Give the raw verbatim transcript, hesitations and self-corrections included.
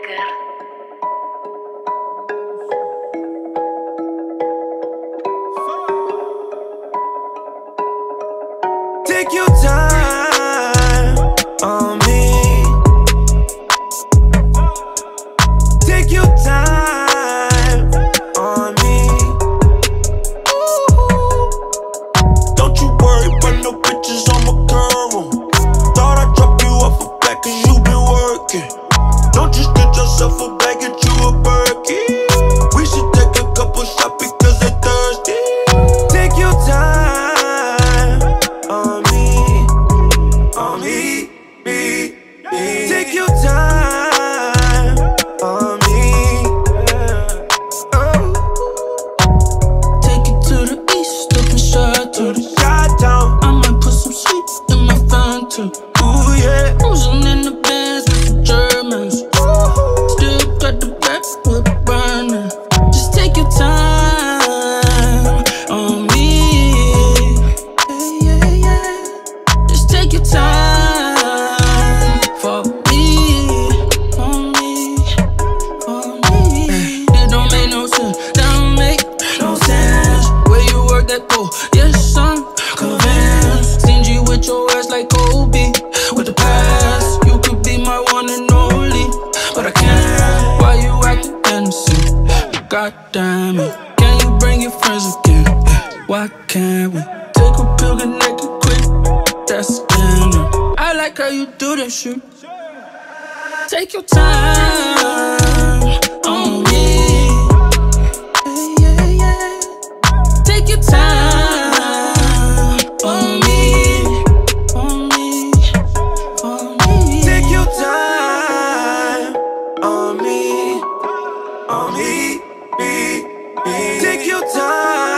Beatmaker. Take your time on me. Take your time on me. Don't you worry about no bitches on my girl. Thought I'd drop you off a back cause you been working. Don't just get yourself a bag, get you a Birkin. We should take a couple shots because they're thirsty. Take your time on me, on me, me, me. Take your time on me. Oh. Take it to the east, up and shot to the Shot down. I might put some sweet in my Fanta. Ooh yeah. Cruising in the Benz with some Germans. Still got the backwood burning. Just take your time on me. Yeah, yeah, yeah. Just take your time for me, for me, for me. It don't make no sense, that don't make no sense. Where you work that pole, yes I'm convinced. Stingy with your ass like Kobe with the pass. You could be my one and only, but I can't. Why you acting innocent? God damn it. Can you bring your friends again? Why can't we take a pill, get naked quick? That's scandal. I like how you do that shit. Take your time on me. Yeah, yeah, yeah. Take your time on me, on me, on me. Take your time on me, on me, me, me. Take your time.